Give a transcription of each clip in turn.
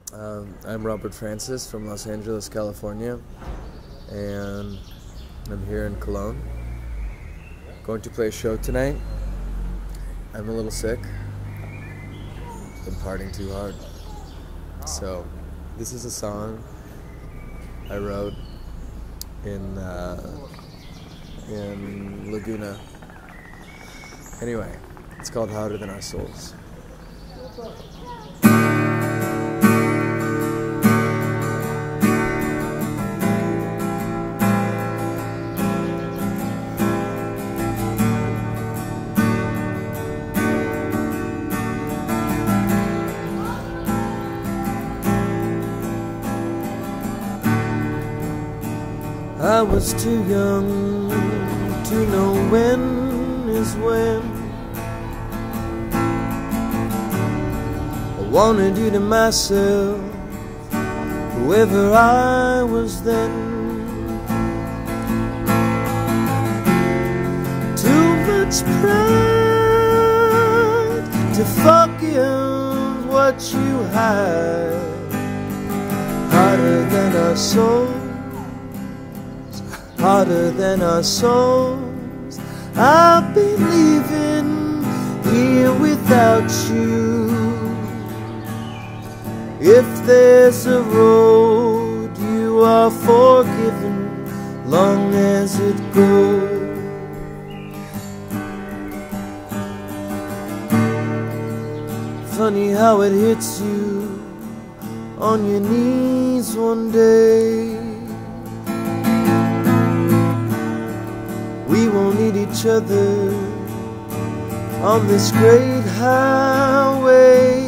I'm Robert Francis from Los Angeles, California, and I'm here in Cologne. Going to play a show tonight. I'm a little sick. Been partying too hard. So, this is a song I wrote in Laguna. Anyway, it's called Harder Than Our Souls. I was too young to know when is when. I wanted you to myself, whoever I was then. Too much pride to forgive what you hide. Harder than our souls, harder than our souls. I've been leaving here without you. If there's a road, you are forgiven, long as it goes. Funny how it hits you on your knees one day. We won't need each other on this great highway.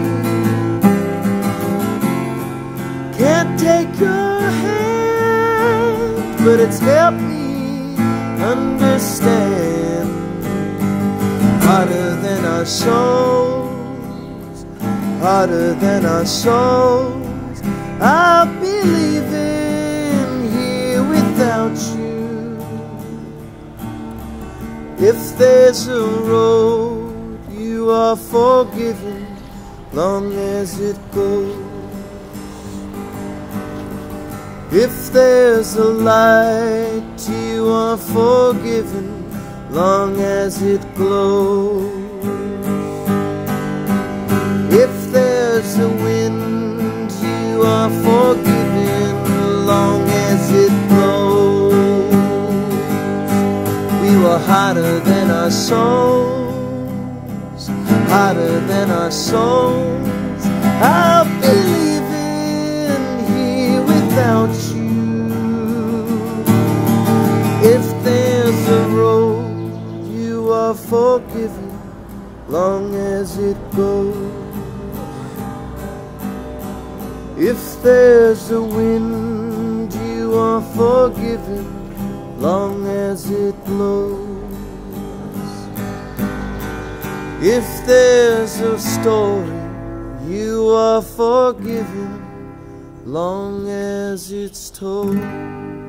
Can't take your hand, but it's helped me understand. Harder than our souls, harder than our souls. I'll be leaving here without you. If there's a road, you are forgiven, long as it goes. If there's a light, you are forgiven, long as it glows. If there's a wind, you are forgiven, long as it blows. We were harder than our souls, harder than our souls. I'll be leaving here without you. If there's a road, you are forgiven, long as it goes. If there's a wind, you are forgiven, long as it blows. If there's a story, you are forgiven, long as it's told.